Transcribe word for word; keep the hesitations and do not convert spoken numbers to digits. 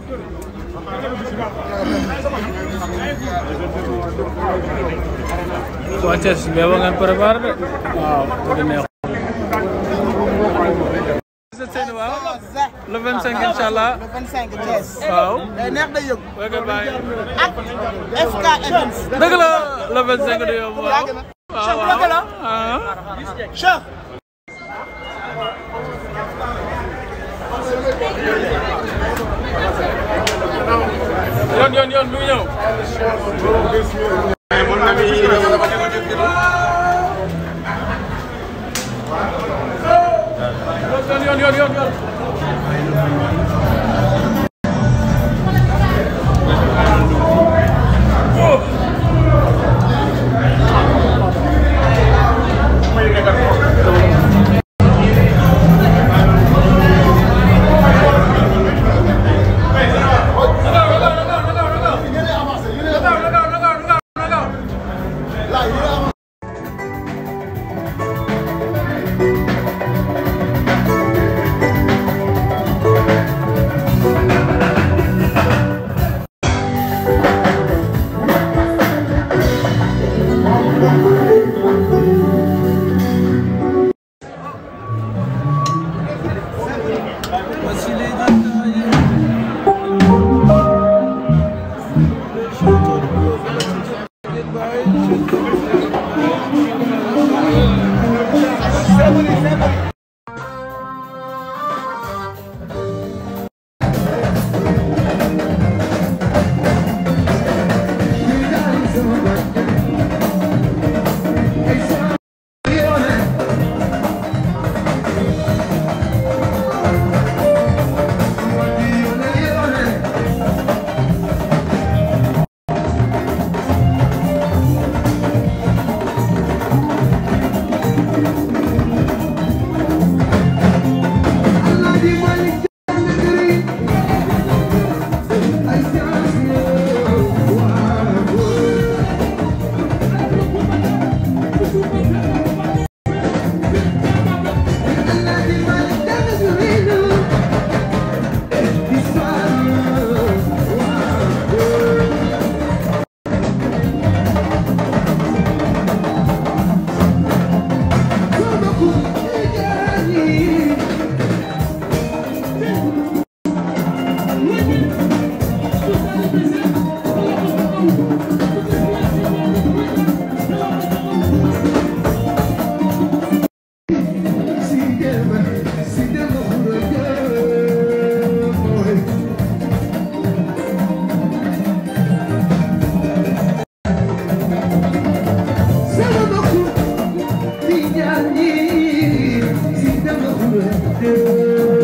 waa Thiès bee ba ngeen préparé de waaw di neex. le vingt-cinq incha allah le vingt-cinc Thiès. waaw day neex day yëg. dëgg la ak F K Events. dëgg la le vingt-cinc du yomb waaw. Cheikh dëgg la. Cheikh. yoon yoon yoon lu ñëw. yoon yoon yoon yoon. Yeah.